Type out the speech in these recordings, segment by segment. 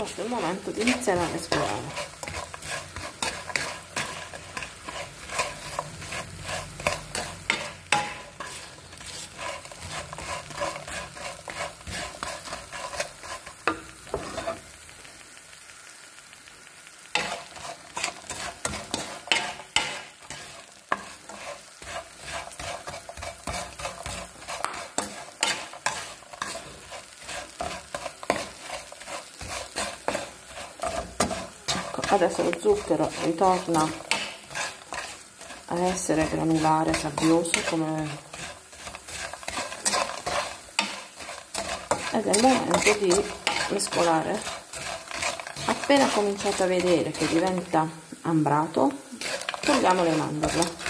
questo è il momento di iniziare a mescolare. Adesso lo zucchero ritorna a essere granulare, sabbioso, ed è il momento di mescolare. Appena cominciate a vedere che diventa ambrato, togliamo le mandorle.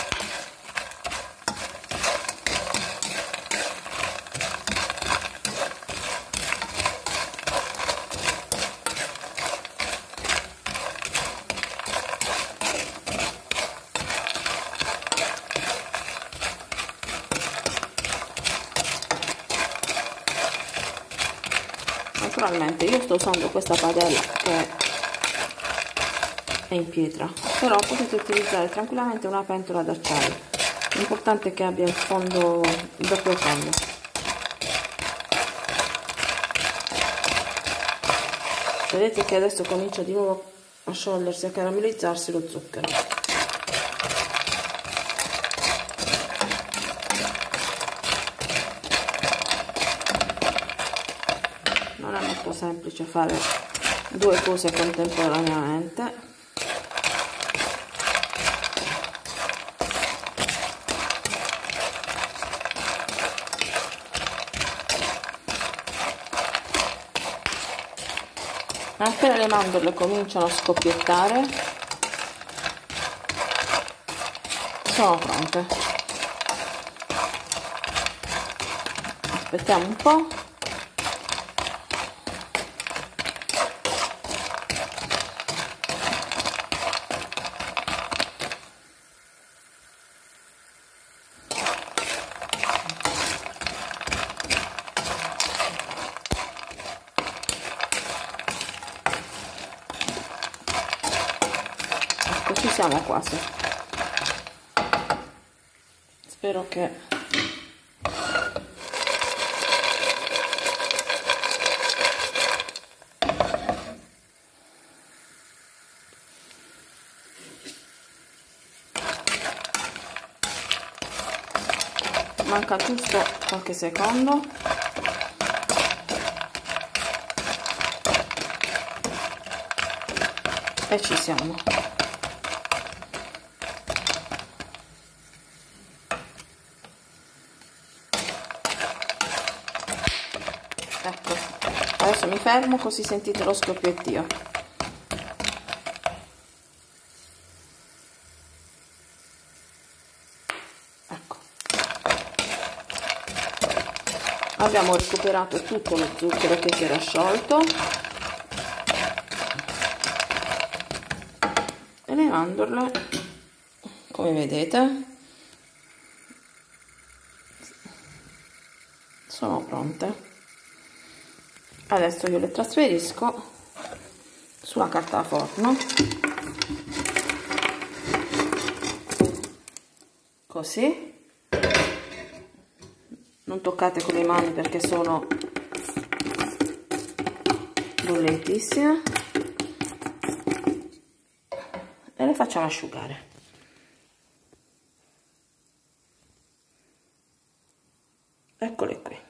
Naturalmente io sto usando questa padella che è in pietra, però potete utilizzare tranquillamente una pentola d'acciaio. L'importante è che abbia il doppio fondo. Vedete che adesso comincia di nuovo a sciogliersi, a caramellizzarsi lo zucchero. Non è molto semplice fare due cose contemporaneamente. Appena le mandorle cominciano a scoppiettare, sono pronte. Aspettiamo un po'. Ci siamo quasi. Spero che manca giusto qualche secondo. E ci siamo. Ecco, adesso mi fermo così sentite lo scoppiettio. Ecco, abbiamo recuperato tutto lo zucchero che si era sciolto e le mandorle, come vedete, sono pronte. Adesso io le trasferisco sulla carta da forno, così. Non toccate con le mani perché sono bollentissime, e le facciamo asciugare. Eccole qui.